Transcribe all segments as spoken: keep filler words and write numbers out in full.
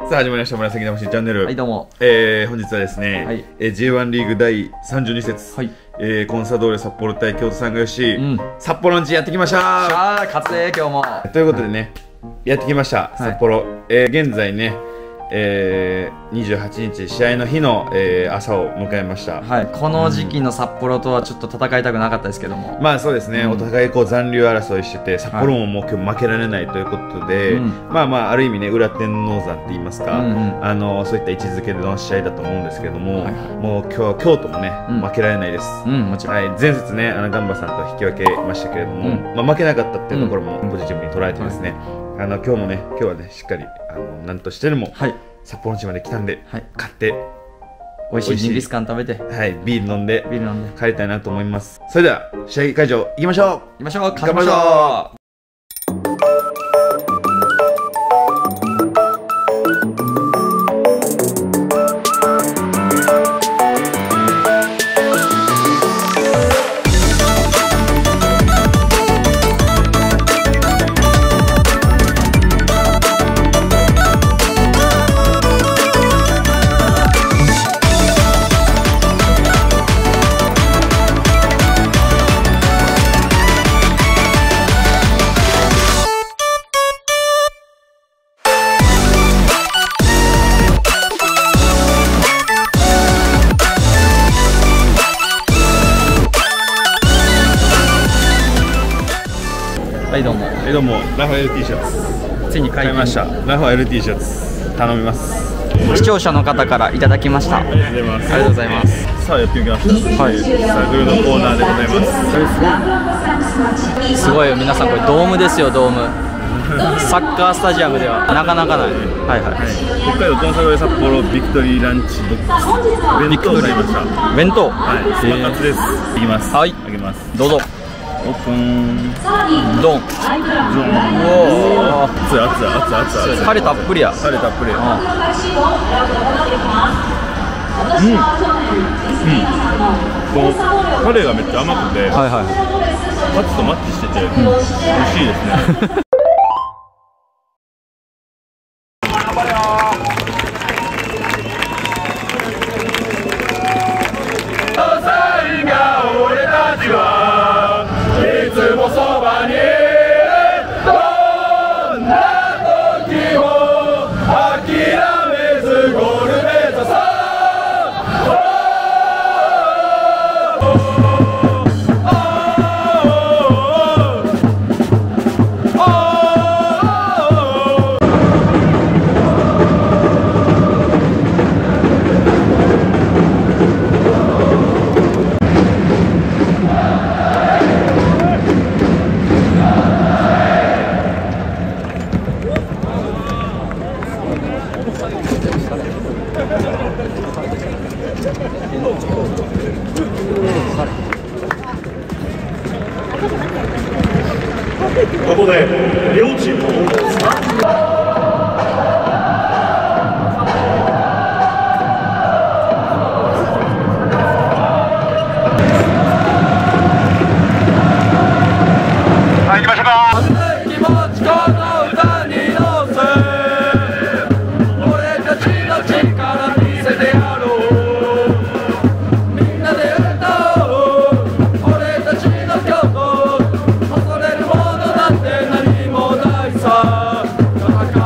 さあ始まりました紫魂チャンネル。 はいどうも。 えー、本日はですね、はい、えー、ジェイワン リーグだいさんじゅうに節、はい、えー、コンサドーレ札幌対京都サンガヨシ、うん、札幌の地やってきましたー。 しゃー勝つね今日も。 ということでね、やってきました、はい、札幌、えー、現在ね、えー、にじゅうはちにち試合の日の、えー、朝を迎えました。 はい、この時期の札幌とはちょっと戦いたくなかったですけども、 まあそうですね、うん、お互いこう残留争いしてて札幌ももう今日負けられないということで、はい、まあまあある意味ね裏天王山って言いますか、うんうん、あのそういった位置づけでの試合だと思うんですけども、はい、もう今日は京都もね、うん、負けられないです。うん、もちろん、はい、前節ねあのガンバさんと引き分けましたけれども、うん、まあ負けなかったっていうところもポジティブに捉えてですね、うん、あの今日もね今日はねしっかりあの何としてでも、はい、札幌の地まで来たんで、はい、買って美味しいジンギスカン食べて、 はい、ビール飲んでビール飲んで帰りたいなと思います。それでは試合会場行きましょう行きましょう勝ちましょう。はいどうも。 はいどうも。ラファエル T シャツついに買いました。ラファエル T シャツ頼みます。 視聴者の方からいただきました。ありがとうございます。ありがとうございます。 さあやってみました。はい。さあグルのコーナーでございます。すごいよ皆さんこれドームですよドーム。サッカースタジアムではなかなかない。はいはい。 北海道コンサドーレ札幌ビクトリーランチボックス弁当を買いました。 弁当。 はい。スパカツです。いきます。はい。あげます。 どうぞ。 オープンドン。 ドン。おお。熱い熱い熱い熱い熱い。 タレたっぷりや。 タレたっぷり。うん。うん。このタレがめっちゃ甘くて、はいはい。カツとマッチしてて、美味しいですね。 ここで両チームのはい行きましょうか。戦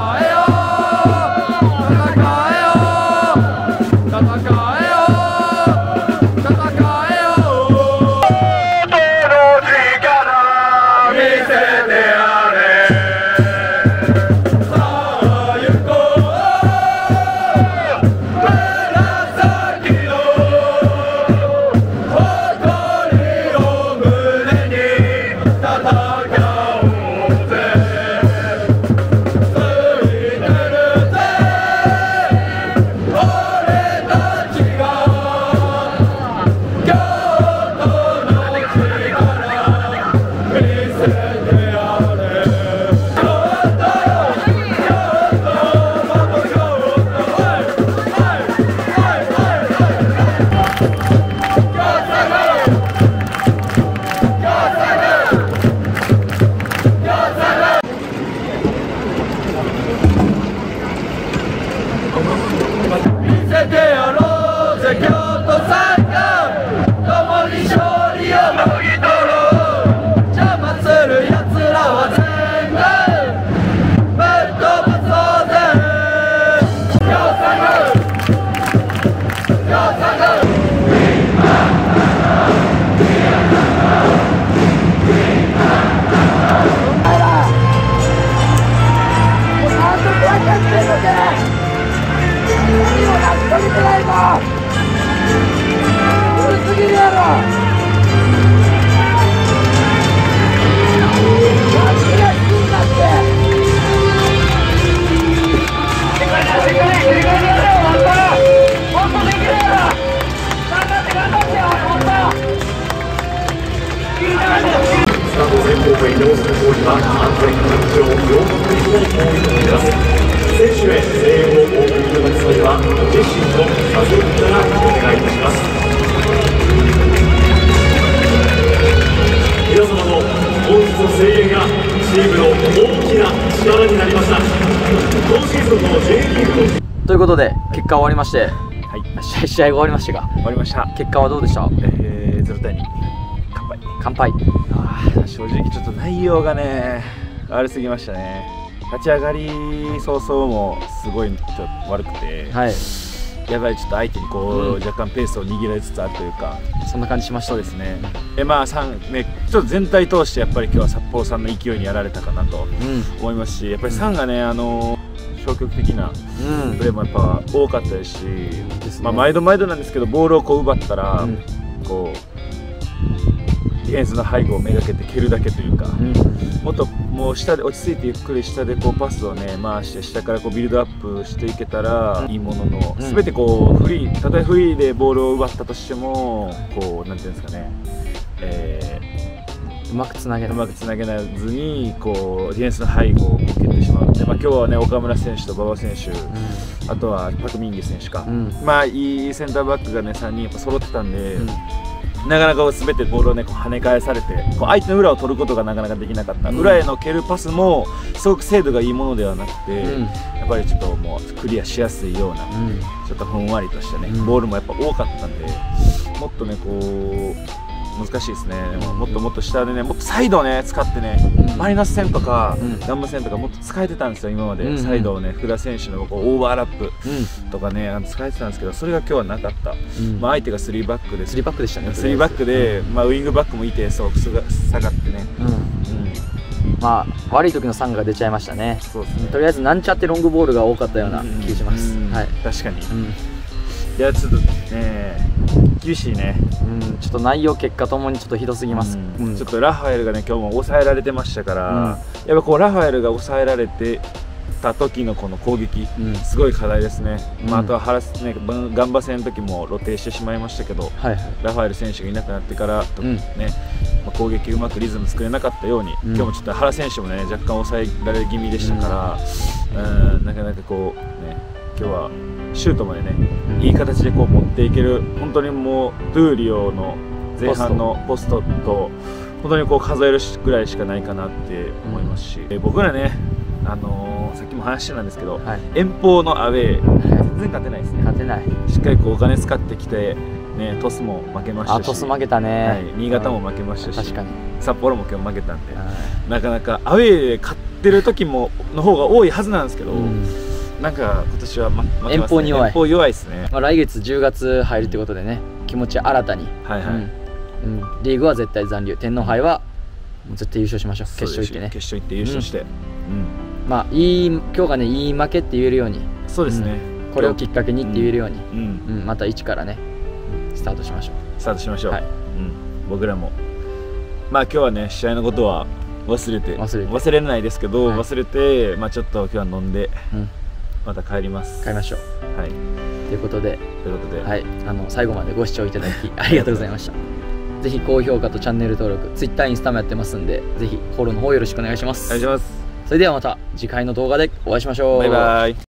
京都三冠共に勝利をもぎ取ろう邪魔する奴らは全部ぶっ飛ばそうぜ京三冠京三冠前方面移動する通りは安全環境両国にも多いと思います。選手へ声援をお送りいただく際は自身の座席からお願いいたします。皆様の本日の声援がチームの大きな力になりました。今シーズンの J リーグのということで結果終わりまして、はい、試合試合が終わりましたが、 終わりました。 結果はどうでした？ えー、ゼロたいに乾杯。 乾杯。 あ正直ちょっと内容がね悪すぎましたね。立ち上がり早々もすごいちょっと悪くて、はい、やばいちょっと相手にこう、うん、若干ペースを握られつつあるというか、 そんな感じしました。 そうですね。えまあさんねちょっと全体通してやっぱり今日は札幌さんの勢いにやられたかなと思いますし、やっぱりさんがねあの消極的なプレーもやっぱ多かったですし、うん、まあ毎度毎度なんですけどボールをこう奪ったら、うん、こうディフェンスの背後をめがけて蹴るだけというか、うん、もっともう下で落ち着いてゆっくり下でこうパスをね回して下からこうビルドアップしていけたらいいものの、うん、全てこうフリーたとえフリーでボールを奪ったとしてもこうなんていうんですかね、えー、うまくつなげうまくつなげなずにこうディフェンスの背後を蹴ってしまうので、まあ、今日はね岡村選手と馬場選手、うん、あとはパク・ミンゲ選手か、うん、まあいいセンターバックがねさんにんやっぱ揃ってたんで。うんなかなか全てボールをねこう跳ね返されてこう相手の裏を取ることがなかなかできなかった、うん、裏への蹴るパスもすごく精度がいいものではなくて、うん、やっぱりちょっともうクリアしやすいような、うん、ちょっとふんわりとしたね、うん、ボールもやっぱ多かったんでもっとねこう難しいですね。もっともっと下でねもっとサイドをね使ってね、うん、マイナス線とか、うん、ガンマ線とかもっと使えてたんですよ今まで、うん、サイドをね福田選手のこうオーバーラップとかね、うん、使えてたんですけどそれが今日はなかった、うんまあ、相手がスリーバックでスリーバックでしたね。 スリーバックで、まあ、ウイングバックもいてそう下がってね、うんうん、 まあ悪い時のさんが出ちゃいましたね。そうですね。とりあえずなんちゃってロングボールが多かったような気がします、うんうんはい、 確かに、うん、いやちょっとね厳しいね、 うん、ちょっと内容結果ともにちょっとひどすぎます、 うんうん、ちょっとラファエルがね今日も抑えられてましたから、うん、やっぱこうラファエルが抑えられてた時のこの攻撃、うん、すごい課題ですね、うんまあ、あとは原、ね、ガンバ戦の時も露呈してしまいましたけど、はいはい、ラファエル選手がいなくなってからと、うんねまあ、攻撃うまくリズム作れなかったように、うん、今日もちょっと原選手もね若干抑えられ気味でしたから、うん、うんなかなかこうね今日はシュートまでね、うん、いい形でこう持っていける本当にもうドゥーリオの前半のポストと本当にこう数えるぐらいしかないかなって思いますし、うん、僕らね、あのー、さっきも話してたんですけど、はい、遠方のアウェー、はい、全然勝てないですね。 勝てない。 しっかりこうお金使ってきて、ね、トスも負けましたし、 あトス負けたね、はい、 新潟も負けましたし、 確かに札幌も今日負けたんで、なかなかアウェーで勝ってる時もの方が多いはずなんですけど。うんなんか今年は、ま、負けますね。遠方に弱い。遠方弱いですね。 まあ来月じゅうがつ入るってことでね、気持ち新たに、はいはいうんうん、リーグは絶対残留、天皇杯は絶対優勝しましょう。決勝行ってね。 決勝行って優勝して、うんうん、まあいい今日がねいい負けって言えるように、 そうですね、 うん、これをきっかけにって言えるように、うんうん、また一からねスタートしましょう。 スタートしましょう。はい、うん、僕らもまあ今日はね試合のことは忘れて忘れて忘れないですけど、はい、忘れてまあちょっと今日は飲んで。うんまた帰ります。 帰りましょう。はい。ということで、 ということで、 はい、あの最後までご視聴いただきありがとうございました。ぜひ高評価とチャンネル登録、Twitter、インスタもやってますんで、ぜひフォローの方よろしくお願いします。 お願いします。 それではまた次回の動画でお会いしましょう。 バイバイ。